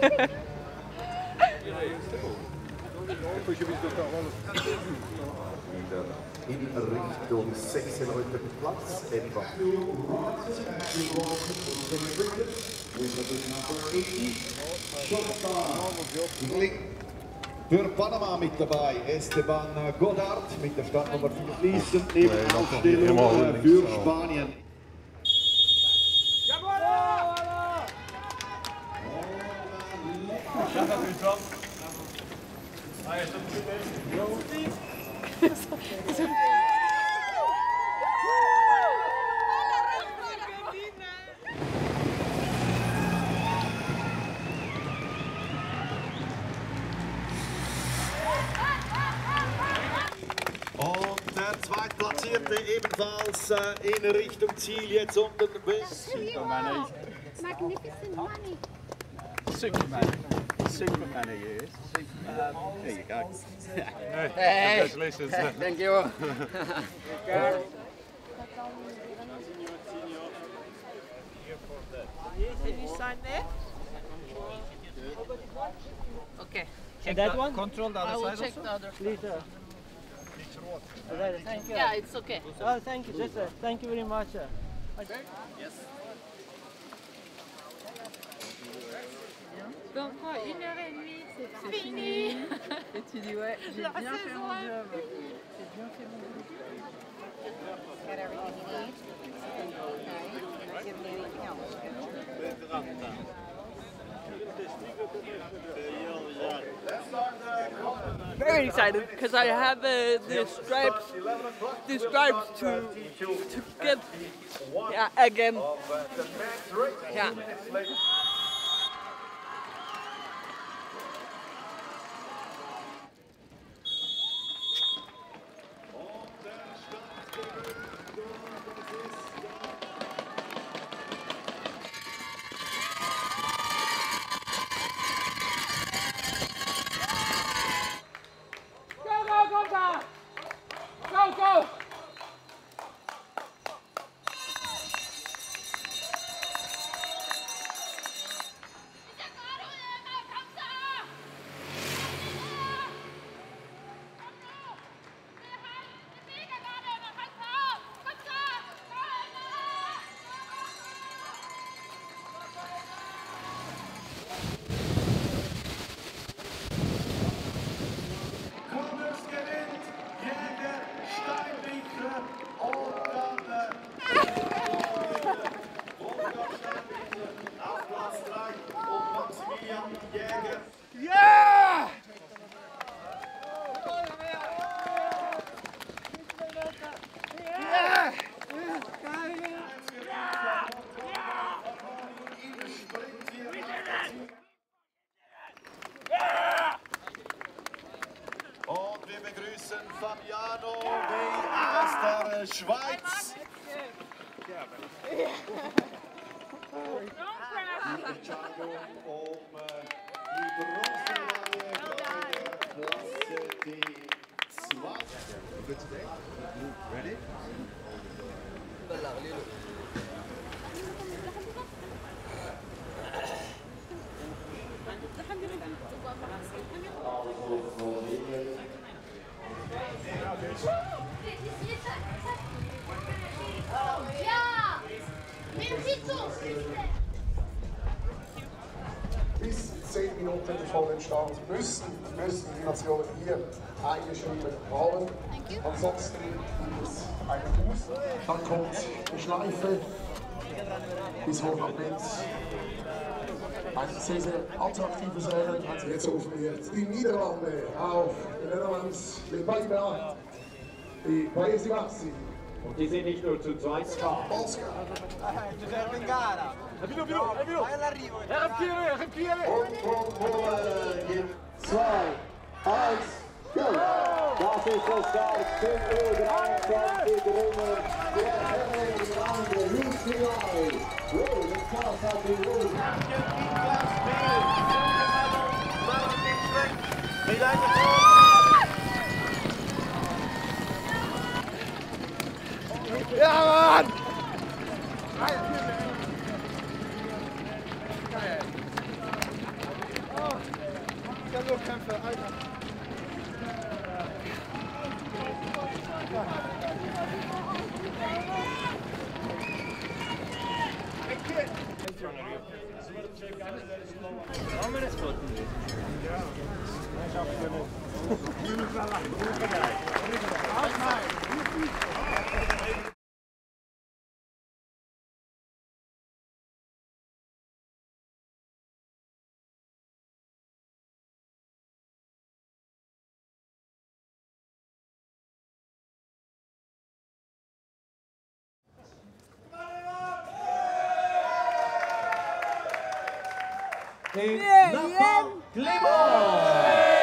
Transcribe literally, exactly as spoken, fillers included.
In Richtung sechzehnten Platz, etwa für Panama mit dabei Esteban Godard mit der Startnummer vier fließend neben Aufstellung für Spanien. Und der Zweitplatzierte ebenfalls äh, in Richtung Ziel jetzt unten bis. Magnificent money. Superman. Superman are you? Superman. There you go. Hey, Congratulations. thank you. Can you sign there? Okay. And that one? Control the I other will side check also? the other. Later. Thank you. Yeah, it's okay. Oh, thank you. That's it. Thank you very much. Sir. Donc quoi, une heure et demie, c'est fini. Et tu dis ouais, j'ai La bien fait mon saison. job. J'ai bien fait mon job. Got everything you need. Okay. You're not giving me anything else. Very excited because I have uh, the stripes, the stripes to to get yeah again. Yeah. Go, go! Ja! Und wir begrüßen Fabiano Wey aus der Schweiz. Die Entscheidung um die Bronzemedaille der Klasse D zwei. Good today. Ready? Bis zehn Minuten vor dem Start müssen, müssen die Nationen hier eingeschrieben haben. Ansonsten gibt es einen Fuß, dann kommt die Schleife bis hoch am Netz. Ein sehr, sehr attraktives Rennen. Also jetzt rufen wir die Niederlande auf. Die Netherlands, die Païs-Bas, die Paesi Bassi. Und die sind nicht nur zu zweit da. Polska. zwei, eins, go! Das ist der Start, zehn Uhr dreiundzwanzig Runden, der Herrenlande Lucial. Oh, das Chaos hat den Ruf. Ja, Mann! Solo-Kämpfe, Alter. Haben wir das Foto? Ja. Et Nathan Clément.